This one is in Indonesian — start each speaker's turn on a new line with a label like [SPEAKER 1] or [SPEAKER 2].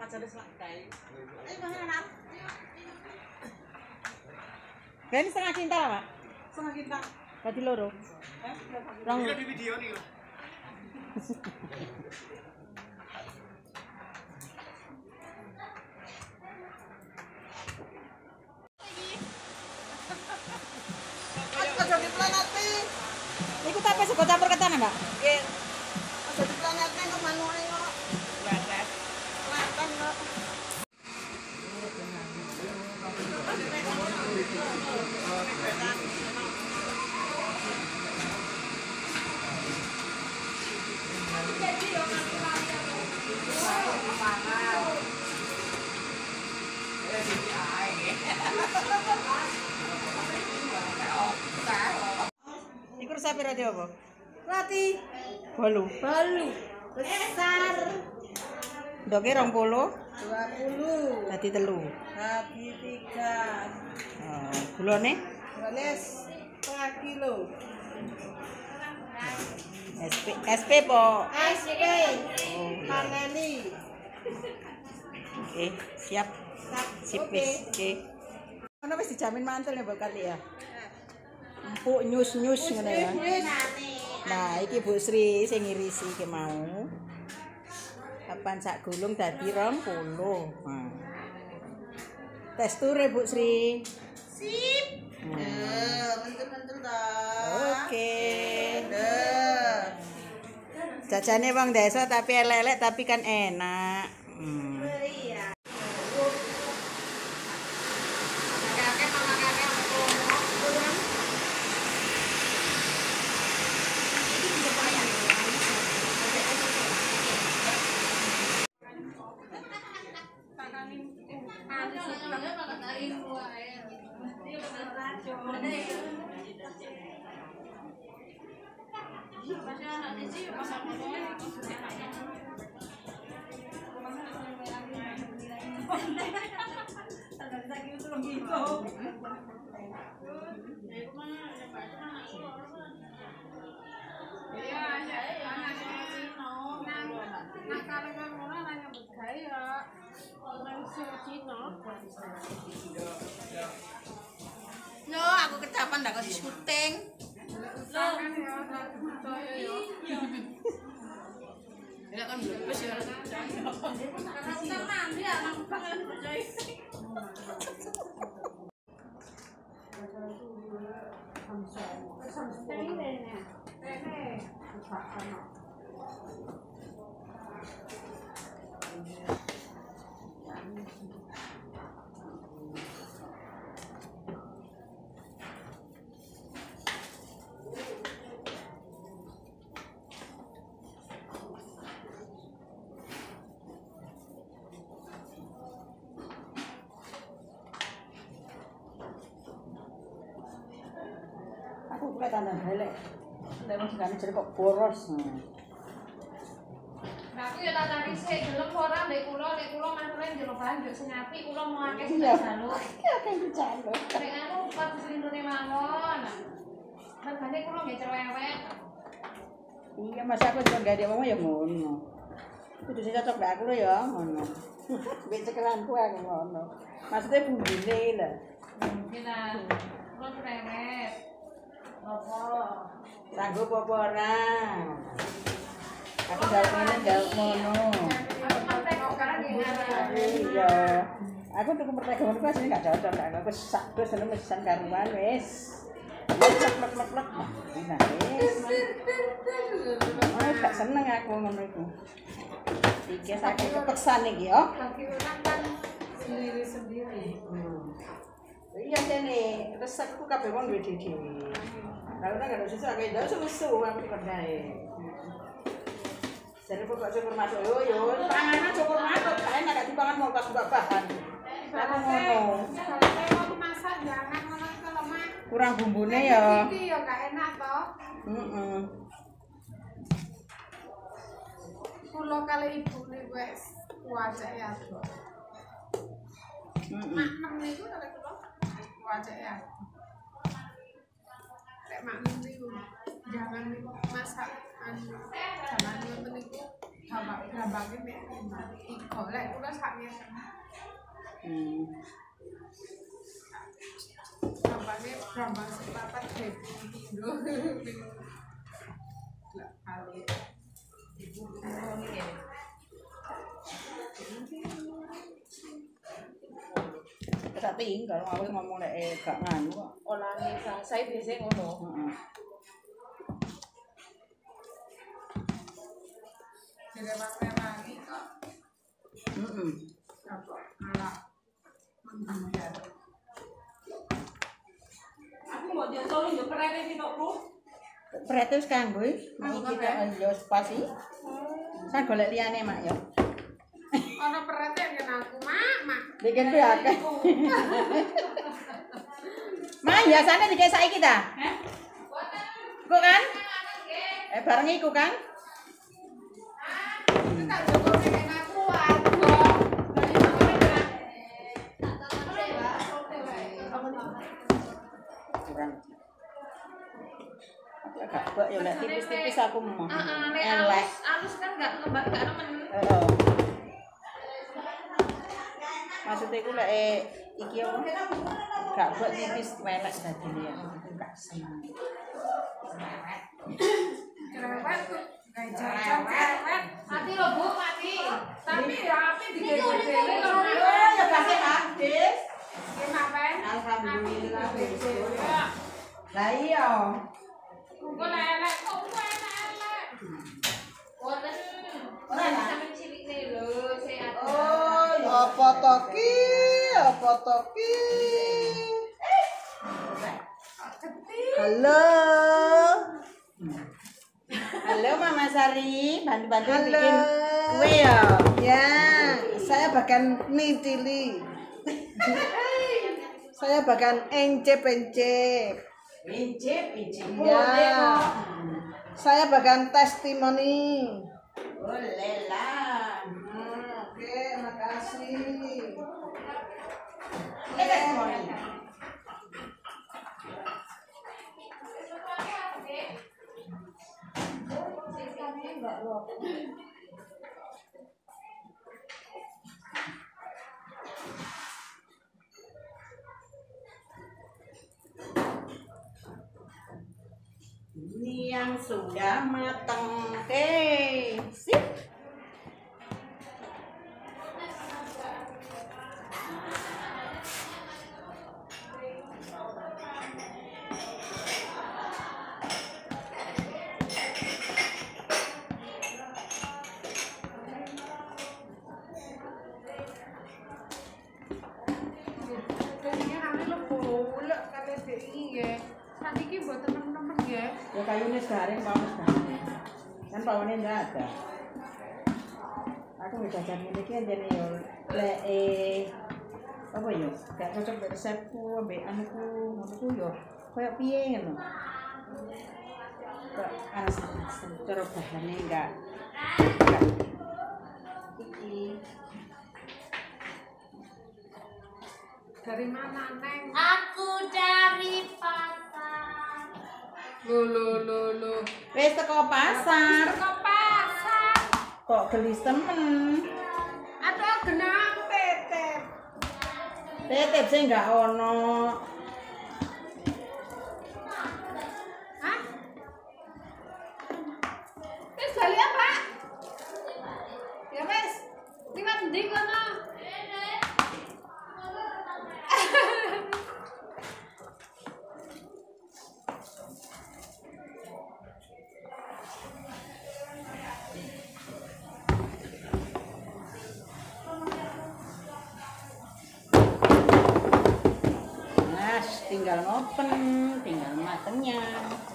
[SPEAKER 1] Ini setengah kintal, Pak?
[SPEAKER 2] Setengah kintal.
[SPEAKER 1] Berarti loro. Rong.
[SPEAKER 2] Ini di video nih. Aja diplanati.
[SPEAKER 1] Iku tape sego campur ketan, Mbak?
[SPEAKER 2] Nggih. Aja diplanati kok manuke kok. Wadah. Laten kok.
[SPEAKER 1] Iku resep roti apa?
[SPEAKER 2] Roti
[SPEAKER 1] Bolu.
[SPEAKER 2] balu besar
[SPEAKER 1] Ndoke 20,
[SPEAKER 2] 20
[SPEAKER 1] dadi 3.
[SPEAKER 2] bagi 3
[SPEAKER 1] Gulane
[SPEAKER 2] Goles setengah kilo
[SPEAKER 1] SP po.
[SPEAKER 2] SP
[SPEAKER 1] Oh,
[SPEAKER 2] paneni
[SPEAKER 1] oke, siap. Sip wis. Oke. Ono wis dijamin mantel ya, Mbak Kali ya. Empuk nyus-nyus ngono ya. Nah, iki Bu Sri sing ngirisi iki mau. Kapan sak gulung dadi 20. Nah. Teksture Bu Sri.
[SPEAKER 2] sip mentul-mentul ta
[SPEAKER 1] Oke.
[SPEAKER 2] Deh.
[SPEAKER 1] Jajane wong desa tapi elek-elek tapi kan enak.
[SPEAKER 3] Lo aku kecapan ndak kok syuting. Lo. Ya kan wis ya. Karena mandi anak banget percaya.
[SPEAKER 1] Aku buka tandan helek. Nek wong sing jare kok boros.
[SPEAKER 3] Nah, aku ya tak cari sik gelem ora nek kula masalahe njaluk bahan yo sing apik kula mau akeh sing jaluk.
[SPEAKER 1] Iki akeh dijaluk.
[SPEAKER 3] Nek anu pas selindune mawon. Regane kula nggih cerewet.
[SPEAKER 1] Iya, masa aku juga gak ada ngomong ya ngono. Kudu sing cocok mbak aku lho ya ngono. Mbek cekelanku aku ngono. Maksudnya bumbune lho.
[SPEAKER 3] Mungkin lah. Kula cerewet. Apa?
[SPEAKER 1] Sanggup apa ora? Aku jawab ngene jawab ngono.
[SPEAKER 3] Aku mantek kok sekarang nggih.
[SPEAKER 1] Iya. Aku tuku mertega ngono pas gak cocok aku sak dos ngono mesan karuan wis. Plek. Nah, wis. Oh, gak seneng aku ngono iku. Iki saking kepeksan iki yo.
[SPEAKER 2] Kaki orang kan sendiri-sendiri.
[SPEAKER 1] Iya jane, resepku kabeh wong duwe dhewe. Kalau tak ada susah kayak jauh susu aku dikerjain. Jadi pokok cukur masuk yo, tangannya cukur masuk, kayaknya gak dipangan mau pas bahan. Aku ngono.
[SPEAKER 2] Kalau masak jangan ngono itu lemah.
[SPEAKER 1] Kurang bumbune ya.
[SPEAKER 2] Iki ya gak enak toh. Kula kali ibu nih wes wajah ya. Maknem niku kali kula wajah ya. Nek maknem niku jangan masak jangan ngoten niku
[SPEAKER 3] Gambangnya mek golek kula saknya. Gambang sepapat lho. Lah kali. Ibu ngomong ngene.
[SPEAKER 1] Tapi kalau aku ngomong lek gak nganu kok.
[SPEAKER 3] Olane bahasa biasanya ngono.
[SPEAKER 1] Heeh.
[SPEAKER 3] Direwang-rewangi kok.
[SPEAKER 1] Heeh.
[SPEAKER 3] Apa malah menghindar. Aku mau jatuh yo perene pitokku.
[SPEAKER 1] Prete wis kanggo iki kita yo spasi. Saya golek liyane mak yo.
[SPEAKER 3] Ana perete ngene aku, Mak.
[SPEAKER 1] Bikin kuwi akeh. Mak biasane dikek saiki ta? Heh. Kok kan? Bareng iku kan?
[SPEAKER 3] Tak jogo nek aku aduh.
[SPEAKER 1] Kurang. Agak kok yo lek tipis-tipis aku mau.
[SPEAKER 3] Elek. Alus kan enggak lembab enggak nemen.
[SPEAKER 1] Heeh. Maksudnya aku lek iki apa? Gak buat tipis welek dadine ya. Gak seneng.
[SPEAKER 3] Cerewet tuh. Kayak jajan cerewet. Mati lho Bu, mati. Tapi ya api digede-gede lho.
[SPEAKER 1] Oh, ya kasih habis.
[SPEAKER 3] Ngapain?
[SPEAKER 1] Alhamdulillah wis. Lah iya.
[SPEAKER 3] Kok elek kok elek. Wonten. Ora sampe cilik ne lho, sehat.
[SPEAKER 2] Oh, apa to ki? Apa to ki? Halo.
[SPEAKER 1] Halo Mama Sari, bantu-bantu bikin kue ya.
[SPEAKER 2] Ya, saya bahkan nidili. Saya bahkan encep-encep.
[SPEAKER 1] Pincip.
[SPEAKER 2] Ya. Saya bahkan testimoni.
[SPEAKER 1] Boleh lah.
[SPEAKER 2] Oke, makasih.
[SPEAKER 1] Testimoni. Ini yang sudah matang. Oke, sip. Ya kayunya segaring, panas segaring. Kan pawannya enggak ada. Aku nggak jajan ini kan jadi yo apa yo? Gak cocok dengan resepku, ambek anakku, anakku yo. Kayak piye ngono. Kok anas cara bahannya enggak. Iki.
[SPEAKER 3] Dari mana, Neng?
[SPEAKER 4] Aku dari pasar.
[SPEAKER 3] Lo.
[SPEAKER 1] Wes teko pasar.
[SPEAKER 3] Teko pasar.
[SPEAKER 1] Kok gelis temen.
[SPEAKER 3] Aduh, genang tetep.
[SPEAKER 1] Tetep sih enggak ono.
[SPEAKER 3] Hah? Wes bali apa? Ya wes. Liwat ndi kono?
[SPEAKER 1] Tinggal ngopen, tinggal matengnya.